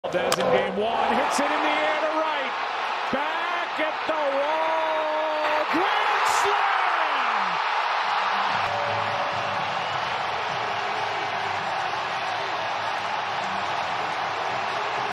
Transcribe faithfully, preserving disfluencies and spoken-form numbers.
Does in game one, hits it in the air to right, back at the wall, grand slam!